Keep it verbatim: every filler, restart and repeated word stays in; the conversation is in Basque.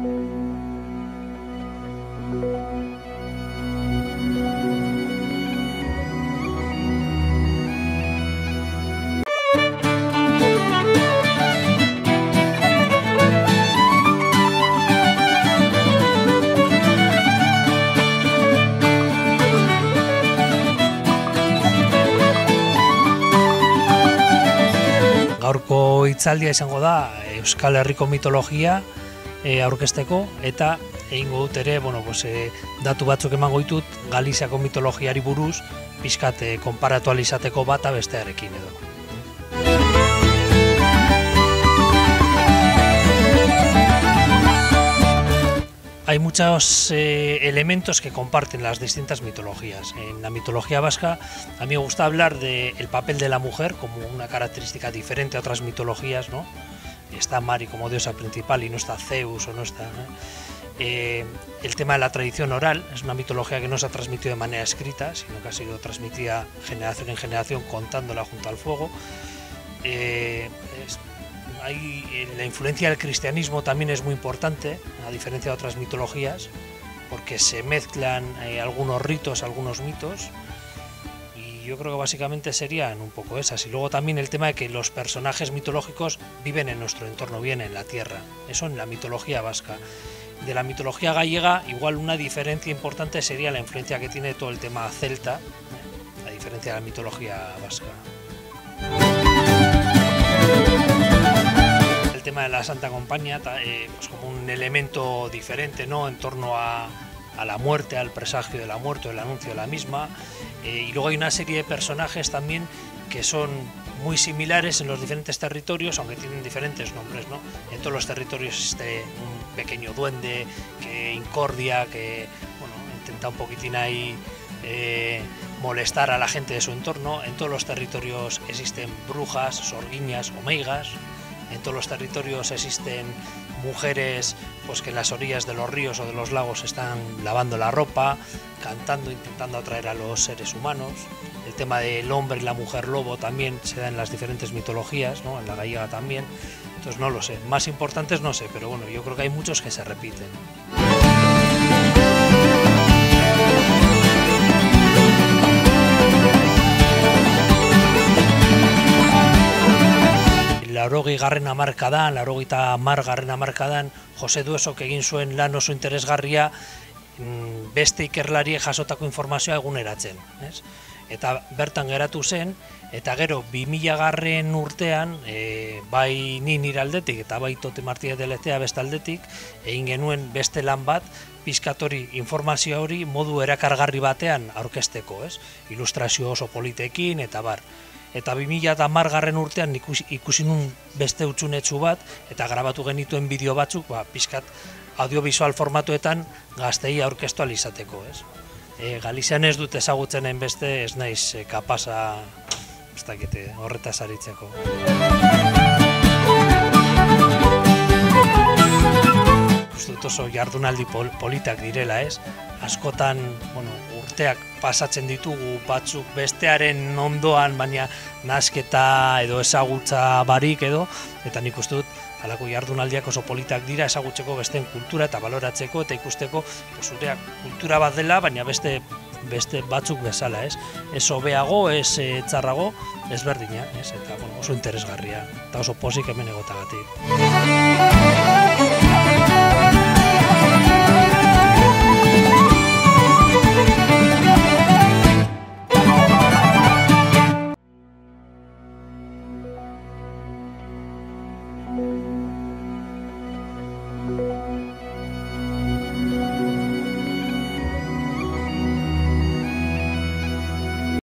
Gaurko hitzaldia izango da Euskal Herriko mitologia e, aurkezteko, eta egingo dut ere, bueno, pues, e, datu batzuk emango ditut Galiziako mitologiari buruz, pixkat e, konparatu ahal izateko bata bestearekin edo. Hay muchos eh, elementos que comparten las distintas mitologías. En la mitología vasca a mí me gusta hablar del papel de la mujer como una característica diferente a otras mitologías, ¿no? Está Mari como diosa principal y no está Zeus o no está, ¿no? Eh, el tema de la tradición oral es una mitología que no se ha transmitido de manera escrita, sino que ha sido transmitida generación en generación contándola junto al fuego. Eh, es, Hay, la influencia del cristianismo también es muy importante, a diferencia de otras mitologías, porque se mezclan eh, algunos ritos, algunos mitos, y yo creo que básicamente serían un poco esas. Y luego también el tema de que los personajes mitológicos viven en nuestro entorno, viven en la tierra, eso en la mitología vasca. De la mitología gallega, igual una diferencia importante sería la influencia que tiene todo el tema celta, eh, a diferencia de la mitología vasca. El tema de la Santa Compañía, eh, pues como un elemento diferente, ¿no?, en torno a, a la muerte, al presagio de la muerte, el anuncio de la misma, eh, y luego hay una serie de personajes también que son muy similares en los diferentes territorios, aunque tienen diferentes nombres, ¿no? En todos los territorios existe un pequeño duende que incordia, que bueno, intenta un poquitín ahí eh, molestar a la gente de su entorno. En todos los territorios existen brujas, sorguiñas o meigas. En todos los territorios existen mujeres pues, que en las orillas de los ríos o de los lagos están lavando la ropa, cantando, intentando atraer a los seres humanos. El tema del hombre y la mujer lobo también se da en las diferentes mitologías, ¿no?, en la gallega también. Entonces no lo sé, más importantes no sé, pero bueno, yo creo que hay muchos que se repiten. Laurogei garren hamarkadan, laurogeita hamar garren hamarkadan, Jose Duesok egin zuen lan oso interesgarria beste ikerlariek jasotako informazioa eguneratzen, ez? Eta bertan geratu zen, eta gero bi mila garren urtean, e, bai ni nire aldetik eta bai Tote Martínez de Lezea beste aldetik, egin genuen beste lan bat, pizkatori informazio hori modu erakargarri batean aurkezteko, ez? Ilustrazio oso politekin eta bar. Eta bi mila hamar garren urtean ikusi, ikusi nun beste utxunetsu bat, eta grabatu genituen bideo batzuk, ba, pizkat audiovisual formatuetan gaztei aurkeztu ahal izateko, ez? E, Galizian ez dut ezagutzenen beste, ez naiz e, kapasa, ez dakite, horretaz aritzeko. Uste dut oso jardunaldi pol, politak direla, ez? Askotan, bueno, urteak pasatzen ditugu batzuk bestearen ondoan, baina nasketa edo ezagutza barik edo, eta nik uste dut halako jardunaldiak oso politak dira ezagutzeko besteen kultura eta baloratzeko eta ikusteko zureak kultura bat dela, baina beste beste batzuk bezala, ez? Ez hobeago, ez e, txarrago, ez berdina, ez? Eta bueno, oso interesgarria, eta oso pozik hemen egotagatik.